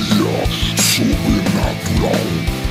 Sobrenatural.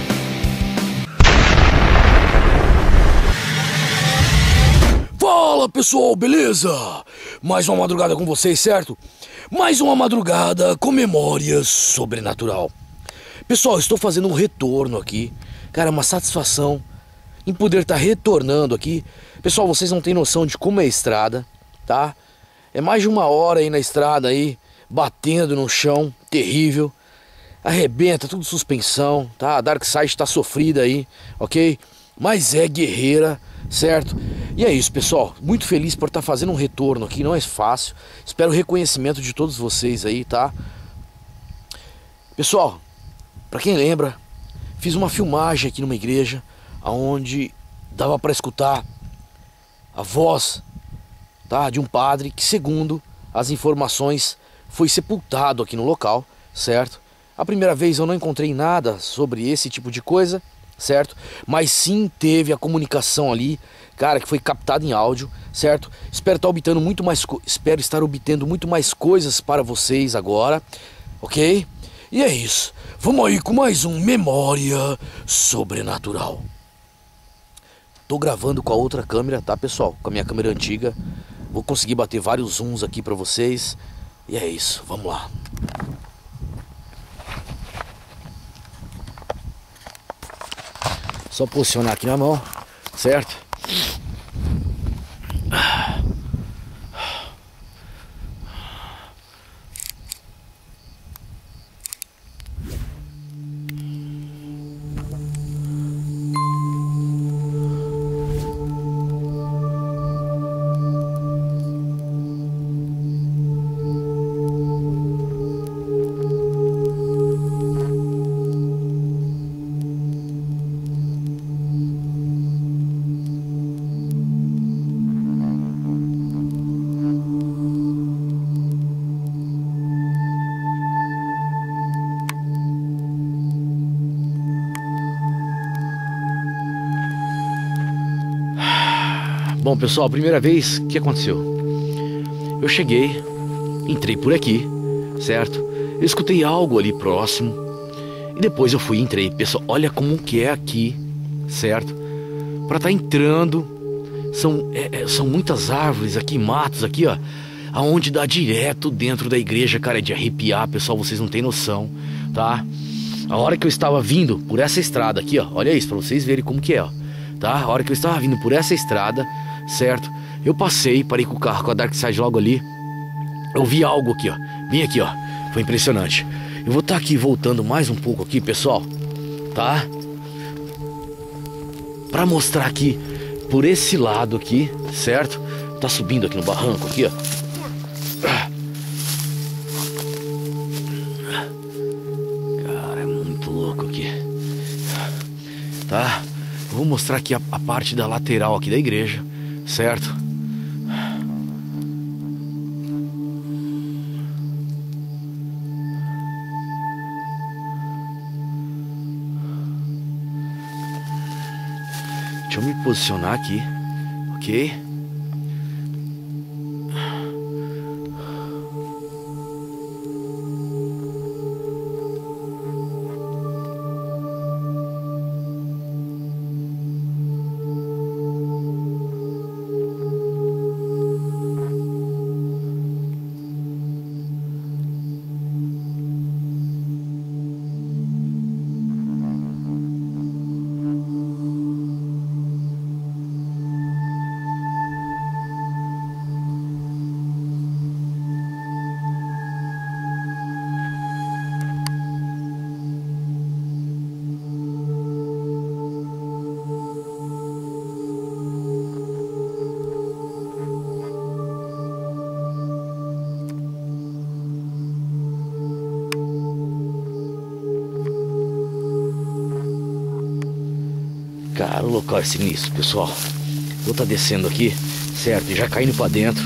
Fala pessoal, beleza? Mais uma madrugada com vocês, certo? Mais uma madrugada com memórias sobrenatural. Pessoal, estou fazendo um retorno aqui. Cara, é uma satisfação em poder estar retornando aqui. Pessoal, vocês não têm noção de como é a estrada, tá? É mais de 1 hora aí na estrada aí, batendo no chão, terrível. Arrebenta, tudo suspensão, tá? A Darkside tá sofrida aí, ok? Mas é guerreira, certo? E é isso, pessoal. Muito feliz por estar fazendo um retorno aqui, não é fácil. Espero o reconhecimento de todos vocês aí, tá? Pessoal, pra quem lembra, fiz uma filmagem aqui numa igreja onde dava pra escutar a voz, tá, de um padre que, segundo as informações, foi sepultado aqui no local, certo? A primeira vez eu não encontrei nada sobre esse tipo de coisa, certo? Mas sim teve a comunicação ali, cara, que foi captada em áudio, certo? Espero estar obtendo muito mais coisas para vocês agora, ok? E é isso. Vamos aí com mais um Memória Sobrenatural. Tô gravando com a outra câmera, tá, pessoal? Com a minha câmera antiga. Vou conseguir bater vários zooms aqui para vocês. E é isso, vamos lá. Só posicionar aqui na mão, certo? Bom, pessoal, a primeira vez, o que aconteceu? Eu cheguei, entrei por aqui, certo? Eu escutei algo ali próximo e depois eu fui e entrei. Pessoal, olha como que é aqui, certo? Para estar entrando, são muitas árvores aqui, matos aqui, ó, aonde dá direto dentro da igreja, cara, é de arrepiar, pessoal, vocês não têm noção, tá? A hora que eu estava vindo por essa estrada aqui, ó, olha isso, para vocês verem como que é, ó, tá? A hora que eu estava vindo por essa estrada, certo? Eu parei com o carro, com a Darkside logo ali. Eu vi algo aqui, ó. Vim aqui, ó. Foi impressionante. Eu vou estar aqui voltando mais um pouco aqui, pessoal, tá? Pra mostrar aqui por esse lado aqui, certo? Tá subindo aqui no barranco aqui, ó. Cara, é muito louco aqui. Tá? Eu vou mostrar aqui a parte da lateral aqui da igreja, certo? Deixa eu me posicionar aqui, ok? Cara, o local é sinistro, pessoal. Vou estar descendo aqui, certo? E já caindo pra dentro.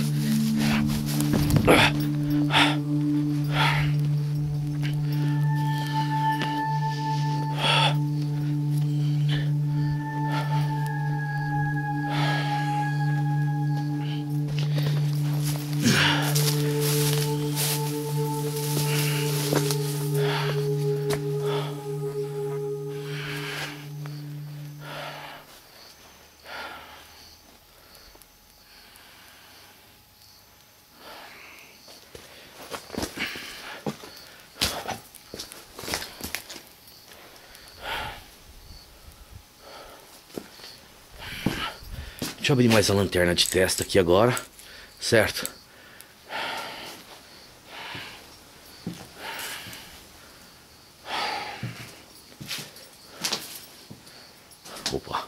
Deixa eu abrir mais a lanterna de testa aqui agora. Certo? Opa.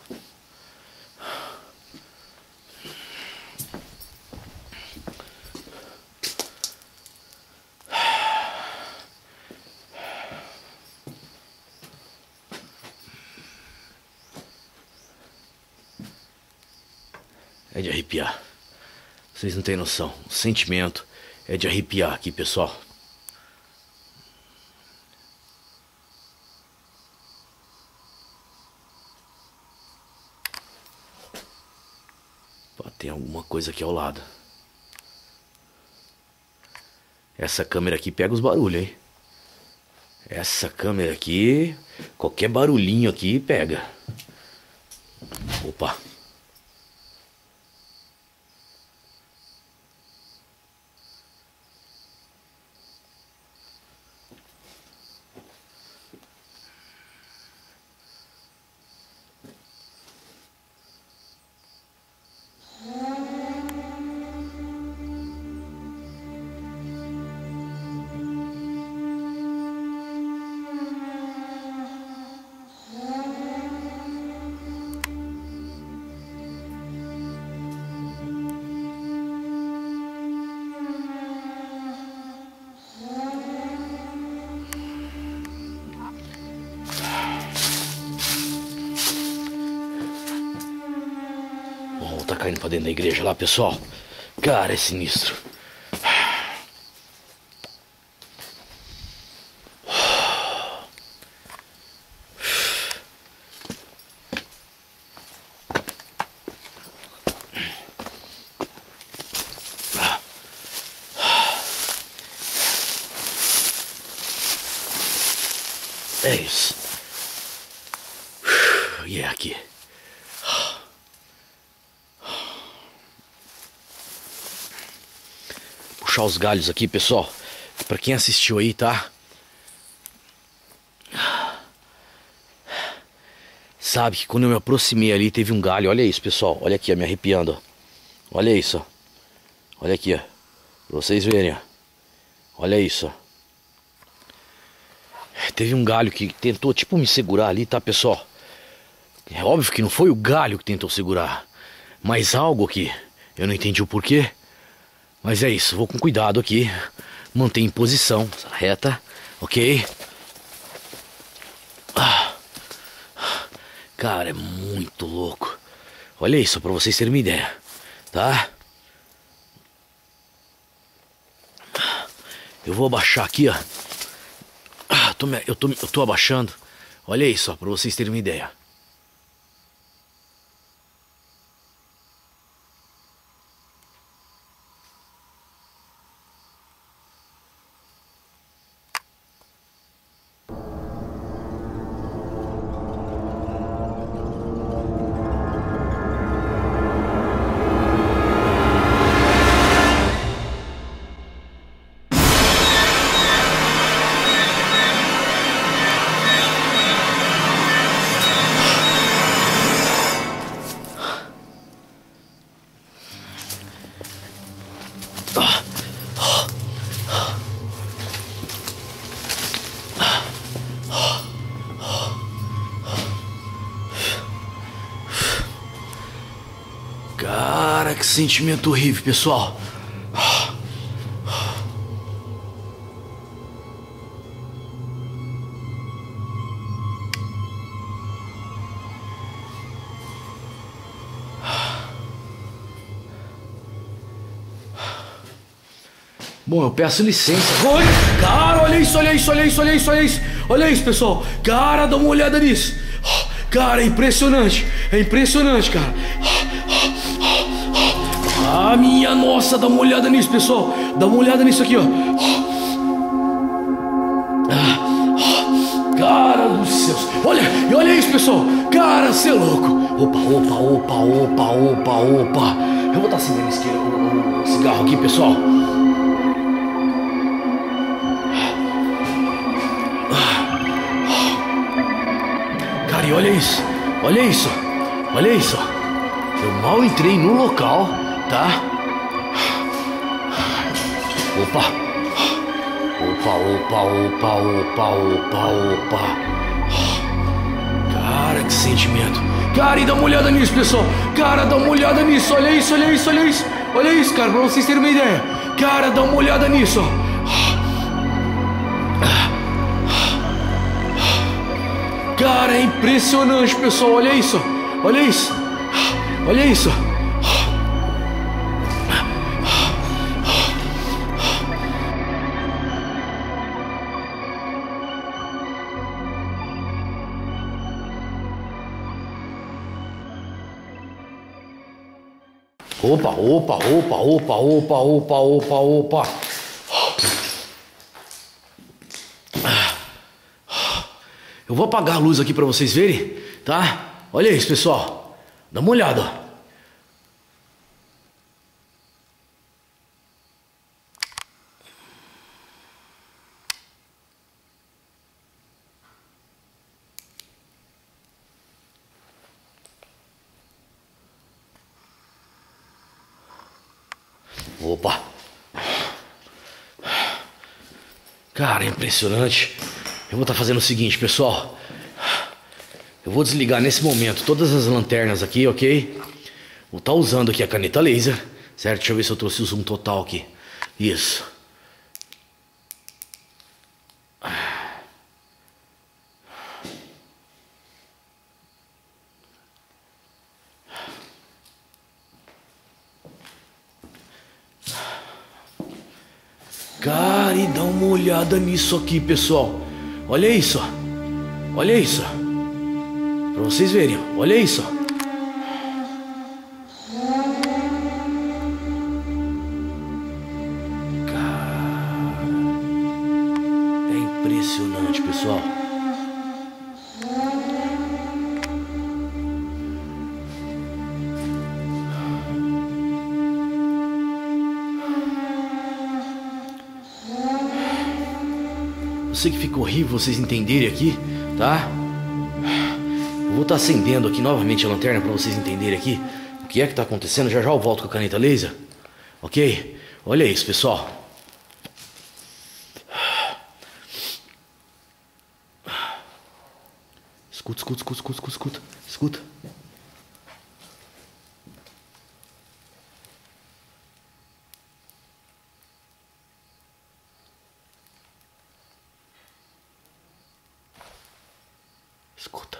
É de arrepiar. Vocês não têm noção. O sentimento é de arrepiar aqui, pessoal. Pô, tem alguma coisa aqui ao lado. Essa câmera aqui pega os barulhos, hein? Essa câmera aqui, qualquer barulhinho aqui pega. Opa. Tá caindo pra dentro da igreja lá, pessoal. Cara, é sinistro. É isso. E é aqui. Puxar os galhos aqui, pessoal. Pra quem assistiu aí, tá? Sabe que quando eu me aproximei ali, teve um galho. Olha isso, pessoal. Olha aqui, ó, me arrepiando, ó. Olha isso, ó. Olha aqui, ó. Pra vocês verem, ó. Olha isso, ó. Teve um galho que tentou, tipo, me segurar ali, tá, pessoal? É óbvio que não foi o galho que tentou segurar, mas algo aqui. Eu não entendi o porquê. Mas é isso, vou com cuidado aqui. Manter em posição reta, ok? Cara, é muito louco. Olha isso, pra vocês terem uma ideia, tá? Eu vou abaixar aqui, ó. Eu tô abaixando. Olha isso, ó, pra vocês terem uma ideia. Cara, que sentimento horrível, pessoal. Bom, eu peço licença. Oi, cara, olha isso, olha isso, olha isso, olha isso, olha isso. Olha isso, pessoal. Cara, dá uma olhada nisso. Cara, é impressionante. É impressionante, cara. Ah, minha nossa, dá uma olhada nisso, pessoal. Dá uma olhada nisso aqui, ó. Cara dos céus. Olha, e olha isso, pessoal. Cara, você é louco. Opa, opa, opa, opa, opa, opa. Eu vou estar acendendo o cigarro aqui, pessoal. Cara, e olha isso. Olha isso. Olha isso. Eu mal entrei no local, tá? Opa! Opa! Cara, que sentimento! Cara, e dá uma olhada nisso, pessoal! Cara, dá uma olhada nisso! Olha isso! Olha isso, cara, pra vocês terem uma ideia! Cara, dá uma olhada nisso, ó! Cara, é impressionante, pessoal! Olha isso! Olha isso! Olha isso! Opa! Eu vou apagar a luz aqui pra vocês verem, tá? Olha isso, pessoal. Dá uma olhada. Opa! Cara, é impressionante. Eu vou estar fazendo o seguinte, pessoal. Eu vou desligar nesse momento todas as lanternas aqui, ok? Vou estar usando aqui a caneta laser, certo? Deixa eu ver se eu trouxe o zoom total aqui. Isso. Cara, e dá uma olhada nisso aqui, pessoal. Olha isso. Olha isso. Pra vocês verem, olha isso. Cara, é impressionante, pessoal. Eu sei que fica horrível vocês entenderem aqui, tá? Eu vou estar acendendo aqui novamente a lanterna para vocês entenderem aqui o que é que está acontecendo. Já eu volto com a caneta laser, ok? Olha isso, pessoal. Escuta. Escuta.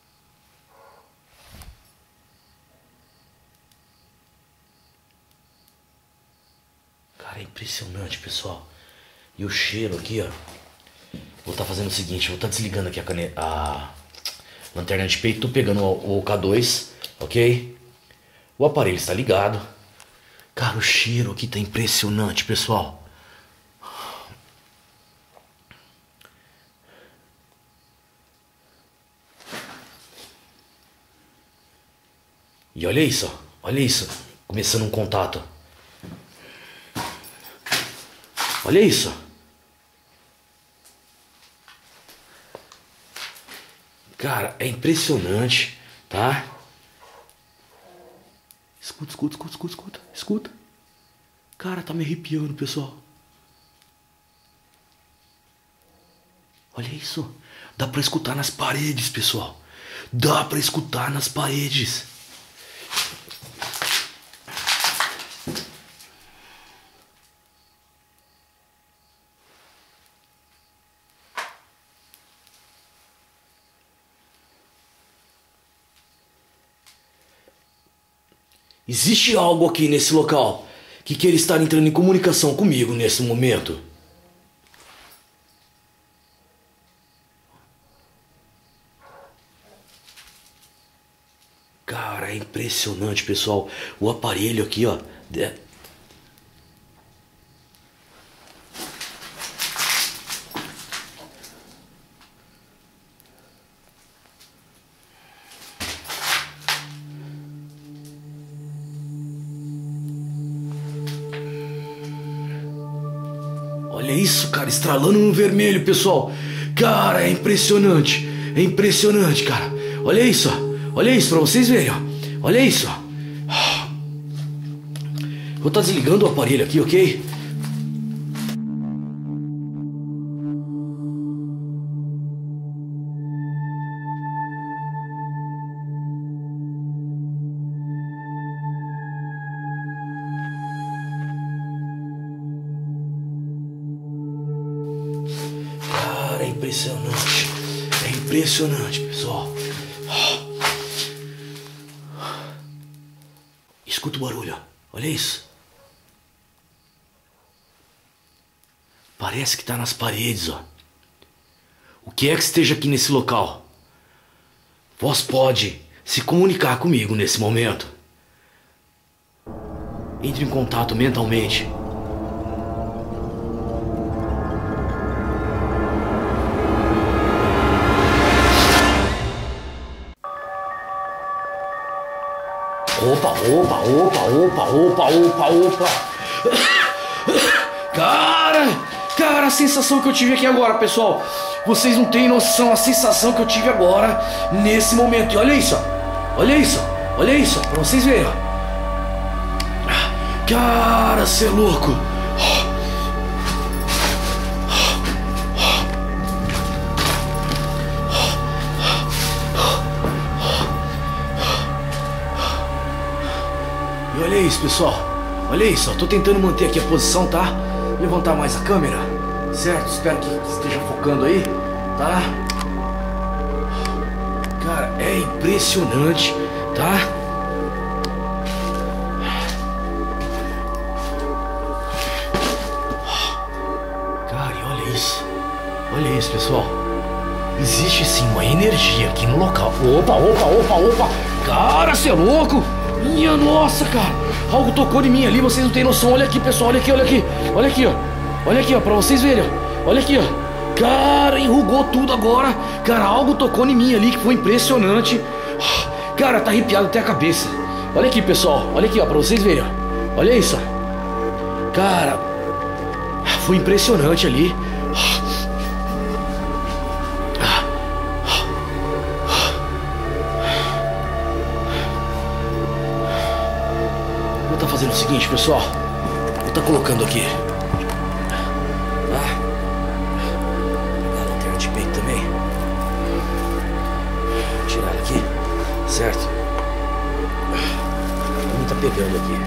Cara, é impressionante, pessoal. E o cheiro aqui, ó. Vou estar fazendo o seguinte, vou estar desligando aqui a lanterna de peito. Tô pegando o K2, ok? O aparelho está ligado. Cara, o cheiro aqui tá impressionante, pessoal. E olha isso, começando um contato. Olha isso. Cara, é impressionante, tá? Escuta. Cara, tá me arrepiando, pessoal. Olha isso. Dá pra escutar nas paredes, pessoal. Dá pra escutar nas paredes. Existe algo aqui nesse local que queira estar entrando em comunicação comigo nesse momento. Cara, é impressionante, pessoal. O aparelho aqui, ó. Olha isso, cara, estralando no vermelho, pessoal. Cara, é impressionante, cara. Olha isso pra vocês verem, ó. Olha isso, ó. Vou estar desligando o aparelho aqui, ok? Cara, é impressionante. É impressionante, pessoal. Escuta o barulho, ó. Olha isso. Parece que tá nas paredes, ó. O que é que esteja aqui nesse local? Vós pode se comunicar comigo nesse momento. Entre em contato mentalmente. Opa. Cara, a sensação que eu tive aqui agora, pessoal. Vocês não têm noção a sensação que eu tive agora, nesse momento. E olha isso, ó. Olha isso, pra vocês verem, ó. Cara, cê é louco. E olha isso, pessoal. Olha isso, ó. Tô tentando manter aqui a posição, tá? Levantar mais a câmera, certo? Espero que esteja focando aí, tá? Cara, é impressionante, tá? Cara, e olha isso, pessoal. Existe sim uma energia aqui no local. Opa. Cara, você é louco? Minha nossa, cara. Algo tocou em mim ali, vocês não têm noção. Olha aqui, pessoal, olha aqui, ó, pra vocês verem, ó. Olha aqui, ó. Cara, enrugou tudo agora. Cara, algo tocou em mim ali que foi impressionante. Cara, tá arrepiado até a cabeça. Olha aqui, pessoal, olha aqui, ó, pra vocês verem, ó. Olha isso, ó. Cara, foi impressionante ali. Vou estar fazendo o seguinte, pessoal. Vou estar colocando aqui. Tá? Pegar a lanterna de peito também. Tirar ela aqui. Certo? Não tá pegando aqui.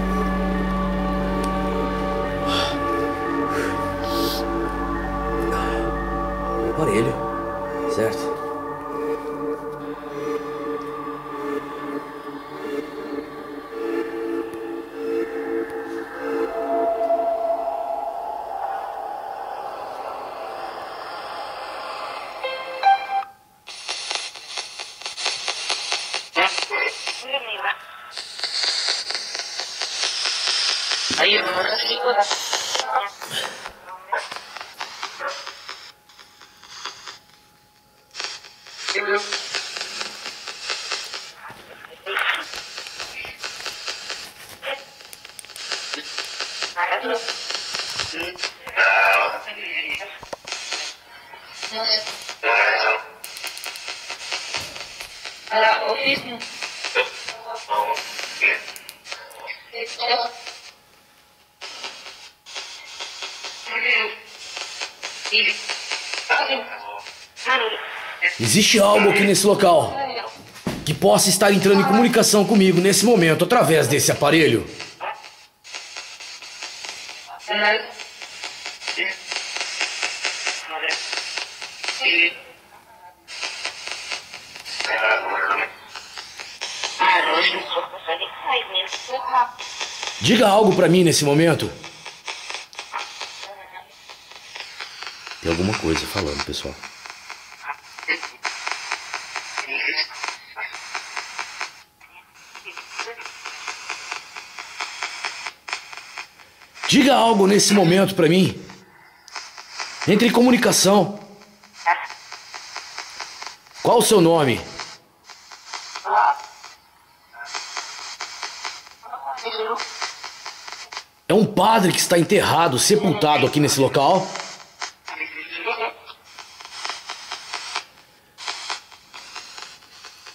O aparelho. Certo? Aí, eu não consigo. Existe algo aqui nesse local que possa estar entrando em comunicação comigo nesse momento através desse aparelho. Diga algo pra mim nesse momento. Tem alguma coisa falando, pessoal. Diga algo nesse momento pra mim. Entre em comunicação. Qual o seu nome? É um padre que está enterrado, sepultado aqui nesse local.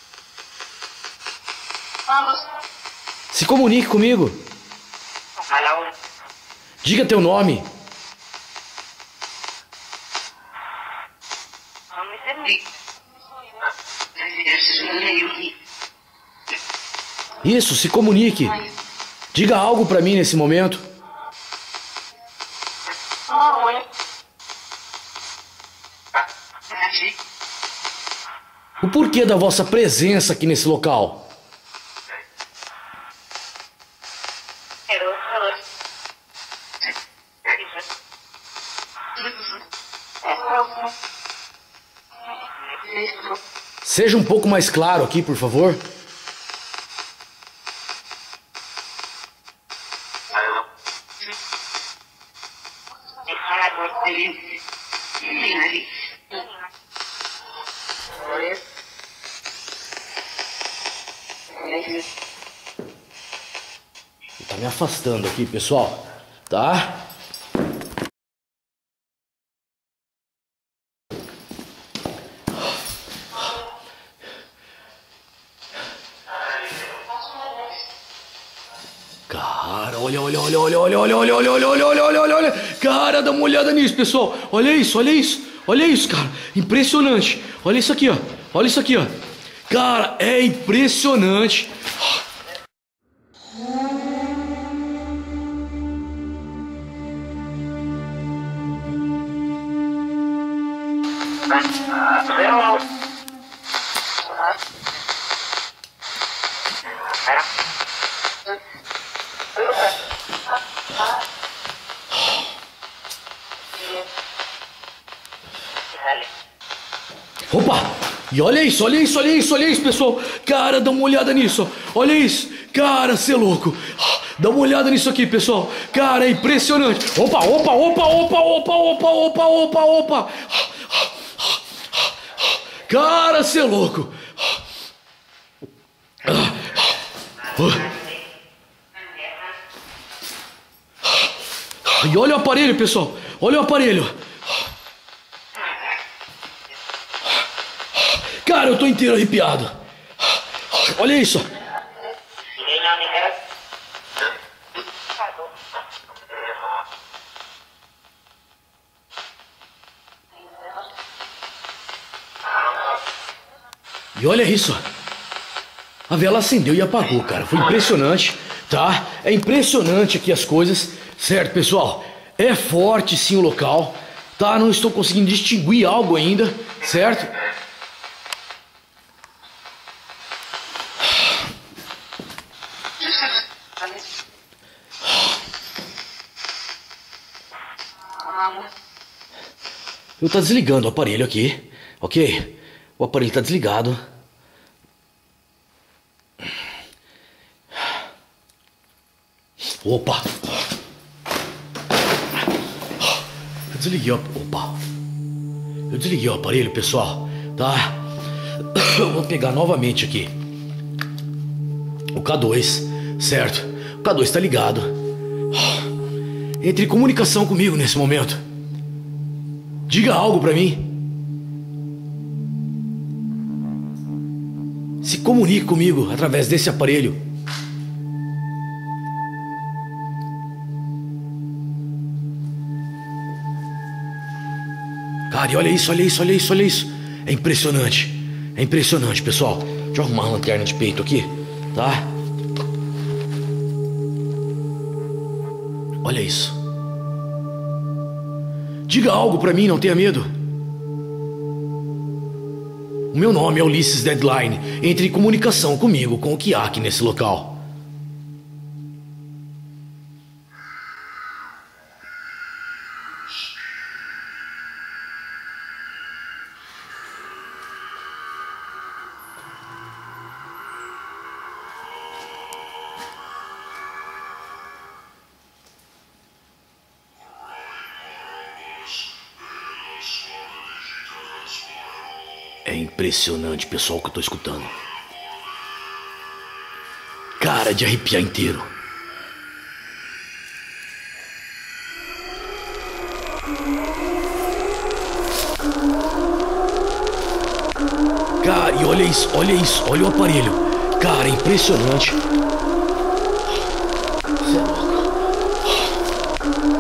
Se comunique comigo. Diga teu nome. Isso, se comunique. Diga algo pra mim nesse momento. O porquê da vossa presença aqui nesse local? Seja um pouco mais claro aqui, por favor. Tá me afastando aqui, pessoal. Tá? Cara, olha. Cara, dá uma olhada nisso, pessoal. Olha isso, cara. Impressionante. Olha isso aqui, ó. Cara, é impressionante. Opa! E olha isso, pessoal. Cara, dá uma olhada nisso. Olha isso. Cara, cê é louco. Dá uma olhada nisso aqui, pessoal. Cara, é impressionante. Opa. Cara, cê é louco. E olha o aparelho, pessoal. Olha o aparelho. Cara, eu tô inteiro arrepiado. Olha isso. E olha isso. A vela acendeu e apagou, cara. Foi impressionante, tá? É impressionante aqui as coisas. Certo, pessoal? É forte sim o local, tá? Não estou conseguindo distinguir algo ainda, certo? Eu tô desligando o aparelho aqui, ok? O aparelho tá desligado. Opa! Eu desliguei o aparelho, pessoal, tá? Eu vou pegar novamente aqui o K2, certo? O K2 tá ligado. Entre em comunicação comigo nesse momento. Diga algo pra mim. Se comunique comigo através desse aparelho. Cara, e olha isso. É impressionante, pessoal. Deixa eu arrumar uma lanterna de peito aqui, tá? Olha isso. Diga algo pra mim, não tenha medo. O meu nome é Ulisses Deadline. Entre em comunicação comigo, com o que há aqui nesse local. É impressionante, pessoal, o que eu tô escutando. Cara, de arrepiar inteiro. Cara, e olha isso, olha o aparelho. Cara, é impressionante. Você é louco.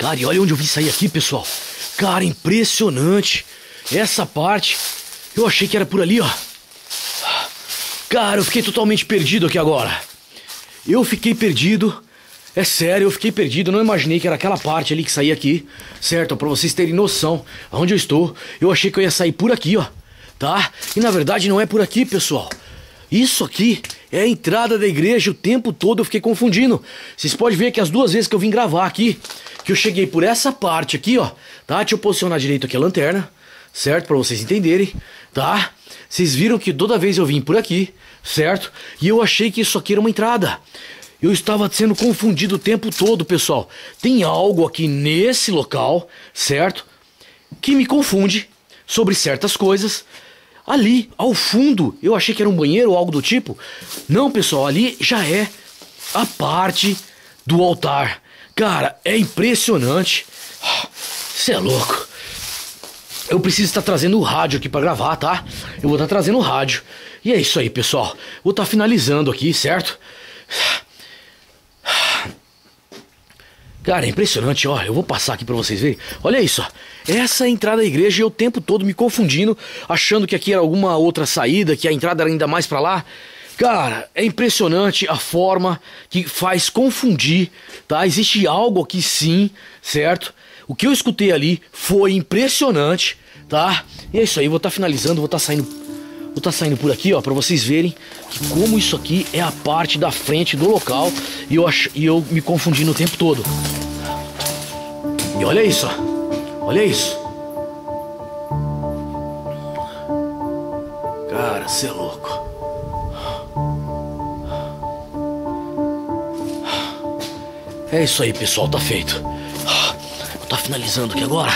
Cara, e olha onde eu vim sair aqui, pessoal. Cara, impressionante. Essa parte, eu achei que era por ali, ó. Cara, eu fiquei totalmente perdido aqui agora. Eu fiquei perdido. É sério, eu fiquei perdido. Eu não imaginei que era aquela parte ali que saía aqui. Certo? Pra vocês terem noção aonde eu estou. Eu achei que eu ia sair por aqui, ó. Tá? E na verdade não é por aqui, pessoal. Isso aqui é a entrada da igreja. O tempo todo eu fiquei confundindo. Vocês podem ver que as duas vezes que eu vim gravar aqui, que eu cheguei por essa parte aqui, ó. Tá? Deixa eu posicionar direito aqui a lanterna. Certo? Pra vocês entenderem. Tá? Vocês viram que toda vez eu vim por aqui. Certo? E eu achei que isso aqui era uma entrada. Eu estava sendo confundido o tempo todo, pessoal. Tem algo aqui nesse local, certo? Que me confunde sobre certas coisas. Ali, ao fundo, eu achei que era um banheiro ou algo do tipo. Não, pessoal, ali já é a parte do altar. Cara, é impressionante. Você é louco. Eu preciso estar trazendo o rádio aqui para gravar, tá? Eu vou estar trazendo o rádio. E é isso aí, pessoal. Vou estar finalizando aqui, certo? Cara, é impressionante, ó. Eu vou passar aqui pra vocês verem. Olha isso, ó. Essa é a entrada da igreja e eu o tempo todo me confundindo, achando que aqui era alguma outra saída, que a entrada era ainda mais pra lá. Cara, é impressionante a forma que faz confundir, tá? Existe algo aqui sim, certo? O que eu escutei ali foi impressionante, tá? E é isso aí, vou estar finalizando, vou estar saindo por aqui, ó, pra vocês verem que como isso aqui é a parte da frente do local e eu me confundi no tempo todo. E olha isso, ó. Olha isso. Cara, cê é louco. É isso aí, pessoal, tá feito. Vou estar finalizando aqui agora.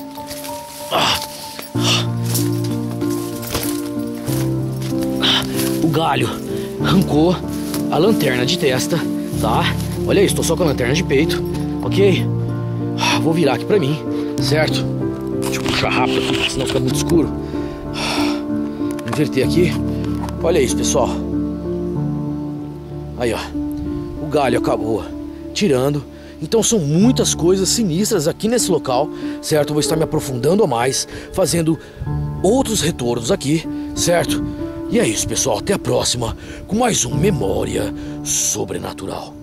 O galho arrancou a lanterna de testa, tá? Olha isso, tô só com a lanterna de peito, ok? Vou virar aqui pra mim, certo? Deixa eu puxar rápido aqui, senão fica muito escuro. Inverter aqui. Olha isso, pessoal. Aí, ó. O galho acabou tirando. Então são muitas coisas sinistras aqui nesse local, certo? Eu vou estar me aprofundando a mais, fazendo outros retornos aqui, certo? E é isso, pessoal. Até a próxima com mais um Memória Sobrenatural.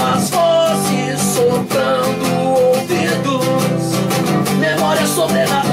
Sobrenatural.